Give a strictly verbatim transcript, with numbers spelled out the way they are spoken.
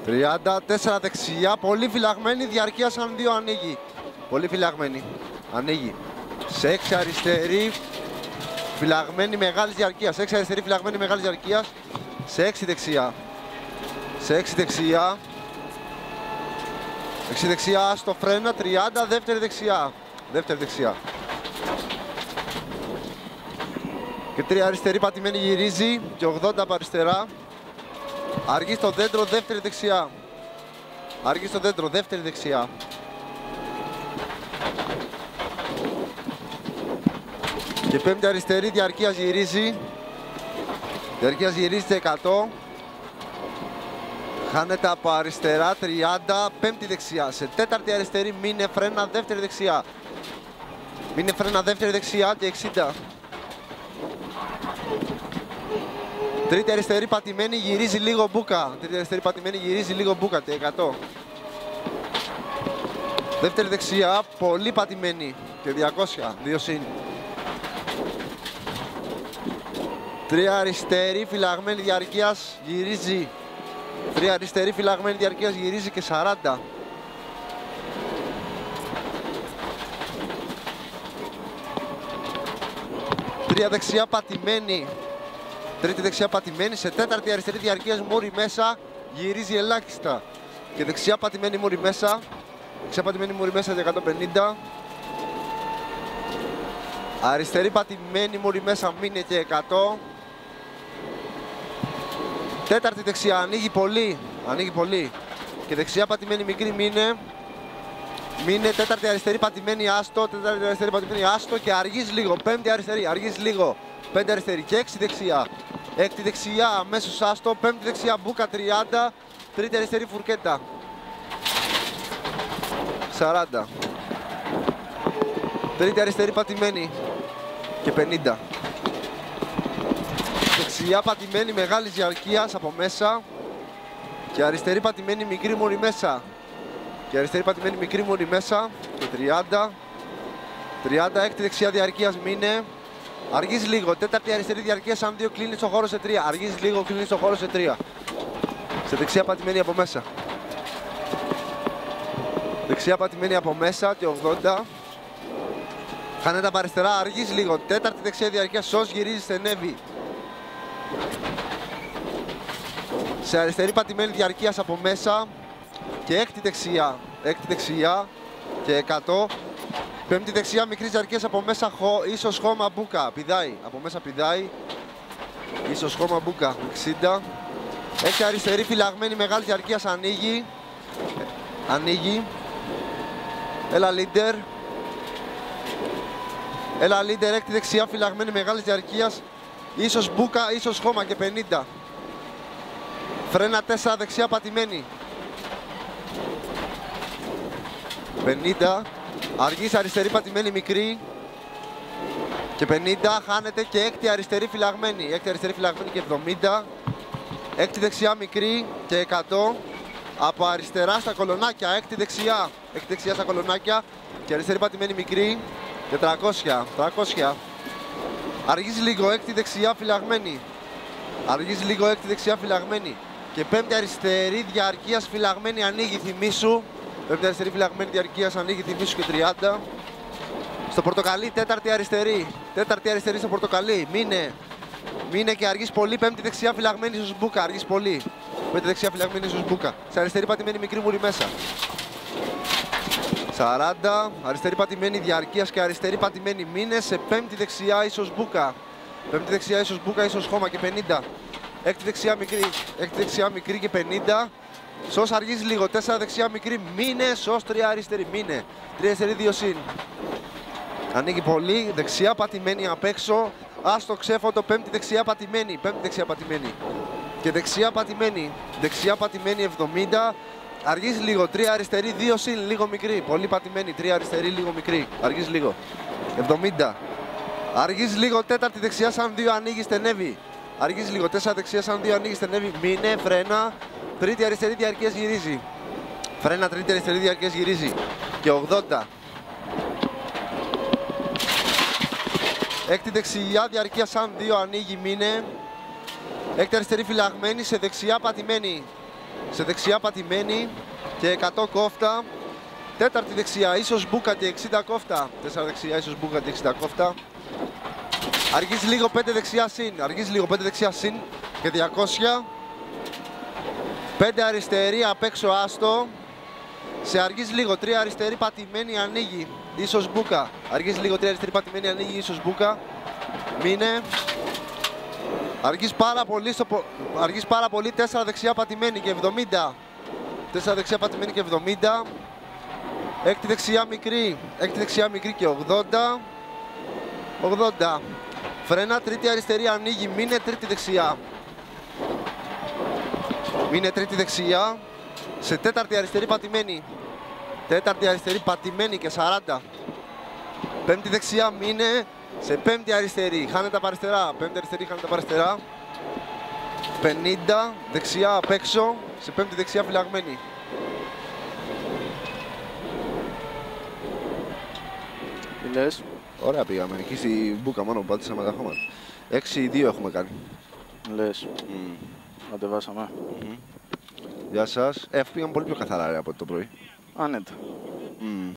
τριάντα τέσσερα δεξιά, πολύ φυλαγμένη, διαρκεία σαν δύο ανοίγει. Πολύ φυλαγμένη, ανοίγει. Σε έξι αριστερή, φυλαγμένη μεγάλης διαρκείας. έξι αριστερή, φυλαγμένη μεγάλης διαρκείας. Σε έξι δεξιά. Σε έξι δεξιά. έξι δεξιά, στο φρένα, τριάντα, δεύτερη δεξιά. Δεύτερη δεξιά. Και τρία αριστερή, πατημένη γυρίζει και ογδόντα από αριστερά. Αργεί στο δέντρο, δεύτερη δεξιά. Αργεί στο δέντρο, δεύτερη δεξιά. Και πέμπτη αριστερή, διαρκείας γυρίζει. Διαρκείας γυρίζει σε εκατό. Χάνεται από αριστερά, τριάντα, πέμπτη δεξιά. Σε τέταρτη αριστερή, μείνε φρένα, δεύτερη δεξιά. Μείνε φρένα, δεύτερη δεξιά και εξήντα. Τρίτη αριστερή, πατημένη, γυρίζει λίγο μπούκα. Τρίτη αριστερή, πατημένη, γυρίζει λίγο μπούκα και εκατό. Δεύτερη δεξιά, πολύ πατημένη και διακόσια, δύο συν. Τρία αριστερή, φυλαγμένη διαρκείας, γυρίζει. Τρία αριστερή, φυλαγμένη διαρκείας, γυρίζει και σαράντα. Τρία δεξιά, πατημένη. Τρίτη δεξιά, πατημένη. Σε τέταρτη αριστερή, διαρκείας, μούρι μέσα, γυρίζει ελάχιστα. Και δεξιά, πατημένη, μούρι μέσα. Δεξιά, πατημένη, μούρι μέσα για εκατόν πενήντα. Αριστερή, πατημένη, μούρι μέσα, μείνε και εκατό. Τέταρτη δεξιά, ανοίγει πολύ, ανοίγει πολύ. Και δεξιά πατημένη μικρή, μείνε. Μείνε, τέταρτη αριστερή πατημένη άστο, τέταρτη αριστερή πατημένη άστο και αργείς λίγο. Πέμπτη αριστερή, αργείς λίγο. Πέμπτη αριστερή και έξι δεξιά. Έκτη δεξιά, αμέσως άστο. Πέμπτη δεξιά, μπούκα τριάντα. Τρίτη αριστερή, φουρκέτα. σαράντα. Τρίτη αριστερή πατημένη και πενήντα. Δεξιά πατημένη μεγάλης διαρκείας από μέσα. Και αριστερή πατημένη μικρή μούρη μέσα. Και αριστερή πατημένη μικρή μούρη μέσα. Και τριάντα. τριάντα, έκτη δεξιά διαρκείας, μείνε. Αργείς λίγο. Τέταρτη αριστερή διαρκείας σαν δύο, κλείνει στο χώρο σε τρία. Αργείς λίγο, κλείνει στο χώρο σε τρία. Σε δεξιά πατημένη από μέσα. Δεξιά πατημένη από μέσα και ογδόντα. Χάνεται από αριστερά, αργείς λίγο. Τέταρτη δεξιά διαρκεία, σως γυρίζει, στενεύει. Σε αριστερή πατημένη διαρκείας από μέσα. Και έκτη δεξιά. Έκτη δεξιά και εκατό. Πέμπτη δεξιά μικρής διαρκείας από μέσα, χω, ίσως χώμα μπούκα. Πηδάει. Από μέσα πηδάει. Ίσως χώμα μπούκα. εξήντα. Έκτη αριστερή φυλαγμένη μεγάλη διαρκείας, ανοίγει. Ανοίγει. Έλα λίντερ. Έλα λίντερ, έκτη δεξιά φυλαγμένη μεγάλης διαρκείας. Ίσως μπούκα, ίσως χώμα και πενήντα. Φρένα τέσσερα δεξιά πατημένη. πενήντα. Αργής αριστερή πατημένη μικρή. Και πενήντα. Χάνεται και έκτη αριστερή φυλαγμένη. Έκτη αριστερή φυλαγμένη και εβδομήντα. Έκτη δεξιά μικρή και εκατό. Από αριστερά στα κολονάκια. Έκτη δεξιά. Έκτη δεξιά στα κολονάκια. Και αριστερή πατημένη μικρή. Και τριακόσια. τριακόσια. Αργείς λίγο, έκτη δεξιά φυλαγμένη. Αργείς λίγο, έκτη δεξιά φυλαγμένη. Και πέμπτη αριστερή διαρκείας φυλαγμένη, ανοίγει, θυμίσου. Πέμπτη αριστερή φυλαγμένη διαρκείας, ανοίγει, θυμίσου και τριάντα. Στο πορτοκαλί, τέταρτη αριστερή. Τέταρτη αριστερή στο πορτοκαλί. Μείνε. Μείνε και αργείς πολύ. Πέμπτη δεξιά φυλαγμένη ίσως μπούκα. Αργείς πολύ. Πέμπτη δεξιά φυλαγμένη ίσως μπούκα. Σε αριστερή πατημένη μικρή μουρή μέσα. σαράντα. Αριστερή πατημένη διαρκείας και αριστερή πατημένη μήνε. Σε πέμπτη δεξιά ίσως μπούκα. Πέμπτη δεξιά ίσως μπούκα, ίσως χώμα και πενήντα. Έκτη δεξιά μικρή. Έκτη δεξιά μικρή και πενήντα. Σως αργείς λίγο. τέσσερα δεξιά μικρή μήνε. Σως τρία αριστερή μήνε. τρία αριστερή δύο συν. Ανοίγει πολύ. Δεξιά πατημένη απ' έξω. Άστο ξέφωτο. Πέμπτη δεξιά πατημένη. Πέμπτη δεξιά πατημένη. Και δεξιά πατημένη. Δεξιά πατημένη εβδομήντα. Αργείς λίγο, τρία αριστερή, δύο συν, λίγο μικρή. Πολύ πατημένη, τρία αριστερή, λίγο μικρή. Αργείς λίγο. εβδομήντα. Αργείς λίγο, τέταρτη δεξιά σαν δύο, ανοίγει, στενεύει. Αργείς λίγο, τέσσερα δεξιά σαν δύο, ανοίγει, στενεύει. Μείνε, φρένα. Τρίτη αριστερή διαρκείας γυρίζει. Φρένα, τρίτη αριστερή διαρκείας γυρίζει. Και ογδόντα. Έκτη δεξιά διαρκεία σαν δύο, ανοίγει, μείνε. Έκτη αριστερή φυλαγμένη, σε δεξιά πατημένη. σε δεξιά πατημένη και εκατό κόφτα. Τέταρτη δεξιά, ίσως μπούκα και εξήντα κόφτα. Τέσσερα δεξιά, ίσως μπούκα και εξήντα κόφτα. Αργείς λίγο, πέντε δεξιά συν. Αργείς λίγο, πέντε δεξιά συν και διακόσια. πέντε αριστερή, απ' έξω άστο. Σε αργείς λίγο, τρία αριστερή πατημένη, ανοίγει. Ίσως μπούκα. Αργείς λίγο, τρία αριστερή πατημένη, ανοίγει. Ίσως μπούκα. Μείνε. Αργείς πάρα πολύ, στο... αργείς πάρα πολύ, τέσσερα δεξιά πατημένη και εβδομήντα. τέσσερα δεξιά πατημένη και εβδομήντα. Έκτη δεξιά μικρή, έκτη δεξιά μικρή και ογδόντα. ογδόντα. Φρένα, τρίτη αριστερή ανοίγει, μείνε τρίτη δεξιά. Μείνε τρίτη δεξιά. Σε τέταρτη αριστερή πατημένη. Τέταρτη αριστερή πατημένη και σαράντα. Πέμπτη δεξιά, μείνε. Σε πέμπτη αριστερή, χάνεται από αριστερά. Πέμπτη αριστερή, χάνεται από αριστερά. πενήντα, δεξιά απ' έξω. Σε πέμπτη δεξιά φυλαγμένη. Τι λες? Ωραία πήγαμε. Εκεί στη μπούκα μόνο που πάτησα με τα χώματα. έξι δύο έχουμε κάνει. Λες. Mm. Κατεβάσαμε. Mm. Γεια σας. Ε, αφού πήγαμε πολύ πιο καθαρά ρε, από το πρωί. Άνετα. Mm.